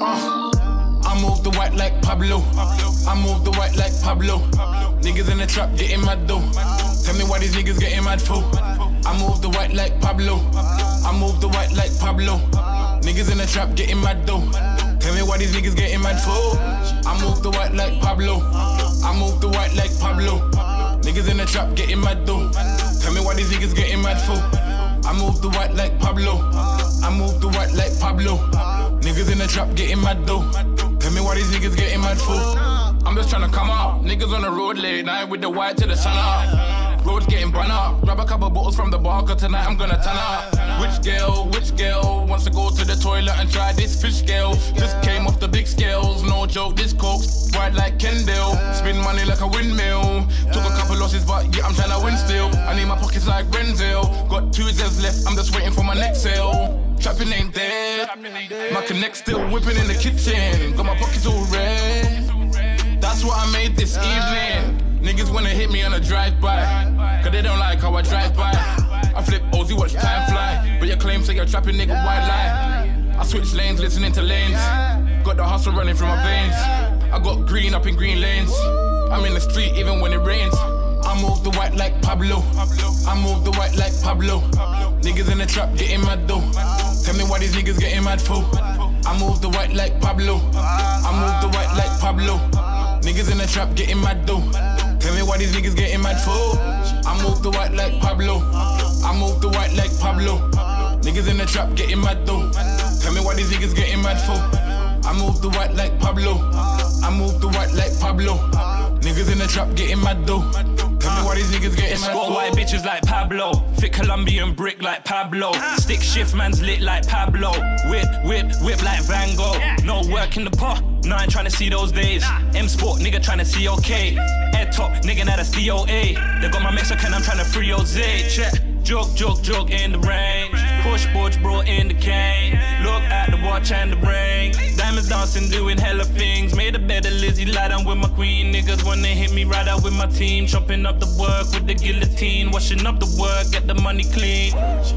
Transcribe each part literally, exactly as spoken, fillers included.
Uh, I move the white like Pablo. I move the white like Pablo. Niggas in the trap getting mad though. Tell me why these niggas getting mad for. I move the white like Pablo. I move the white like Pablo. Niggas in the trap getting mad though. Tell me why these niggas getting mad for. I move the white like Pablo. I move the white like Pablo. Niggas in the trap getting mad though. Tell me why these niggas getting mad for. I move the white like Pablo. I move the white like Pablo. Niggas in the trap getting mad though. Tell me why these niggas getting mad for. I'm just tryna come out. Niggas on the road late night with the white to the sun out. Roads getting bun up. Grab a couple bottles from the bar, cause tonight I'm gonna turn up. Which girl, which girl wants to go to the toilet and try this fish scale? Just came off the big scales, no joke, this coke's white like Kendall. Spin money like a windmill. Took a couple losses, but yeah, I'm tryna win still. I need my pockets like Renzel. Got two Z's left, I'm just waiting for my next sale. Trapping ain't dead. My connect still whipping in the kitchen. Got my pockets all red. That's what I made this evening. Niggas wanna hit me on a drive-by, cause they don't like how I drive by. I flip O's, you watch time fly, but your claim say you're trapping, nigga, white lie. I switch lanes, listening to lanes. Got the hustle running through my veins. I got green up in green lanes. I'm in the street even when it rains. I move the white like Pablo. I move the white like Pablo. Niggas in the trap getting mad though. Tell me why these niggas getting mad for. I move the white like Pablo. I move the white like Pablo. Niggas in the trap getting mad though. Tell me why these niggas getting mad for. I move the white like Pablo. I move the white like Pablo. Niggas in the trap getting mad though. Tell me why these niggas getting mad for. I move the white like Pablo. I move the white like Pablo. Niggas in the trap getting mad though. Tell me why these niggas getting mad for. Got white bitches like Pablo. Thick Colombian brick like Pablo. Stick shift man's lit like Pablo. Whip, whip, whip like Van Gogh. No work in the pot. No, I ain't tryna see those days. M Sport, nigga tryna see okay. Head top, nigga, now that's D O A. They got my Mexican, I'm tryna free Jose. Check, joke, joke, joke in the range. Push boards brought in the cane. Look at the watch and the ring. Diamonds dancing, doing hella things. Made a bed of Lizzie, lie down with my queen. Niggas when they hit me, right out with my team. Chopping up the work with the guillotine. Washing up the work, get the money clean.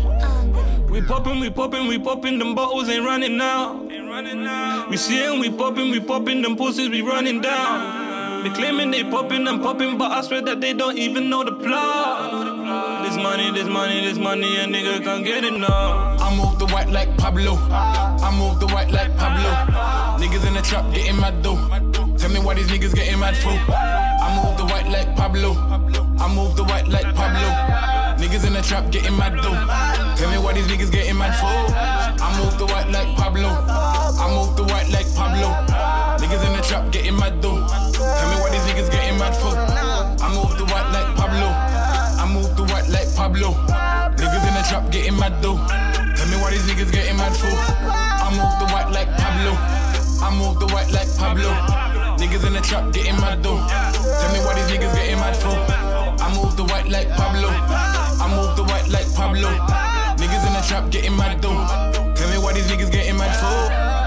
We poppin', we poppin', we poppin', them bottles ain't running out. We seein', we poppin', we poppin', them pussies we running down. They claiming they poppin', I'm poppin', but I swear that they don't even know the plot. This money, this money, this money, a nigga can't get enough. I move the white like Pablo. I move the white like Pablo. Niggas in the trap getting mad though. Tell me why these niggas getting mad for. I move the white like Pablo. I move the white like Pablo. Niggas in the trap getting mad though. Tell me why these niggas getting mad for. I move the white like Pablo. I move the white like Pablo. Niggas in the trap getting mad though. Tell me why these niggas getting mad for. I move the white like Pablo. I move the white like Pablo. Niggas in the trap getting mad though. Tell me why these niggas getting mad for. I move the white like Pablo. I move the white like Pablo. Niggas in the trap getting mad though. Tell me why these niggas getting mad for. I move the white like Pablo. I move the white like Pablo. Niggas in the trap getting mad though. Tell me why these niggas getting mad for.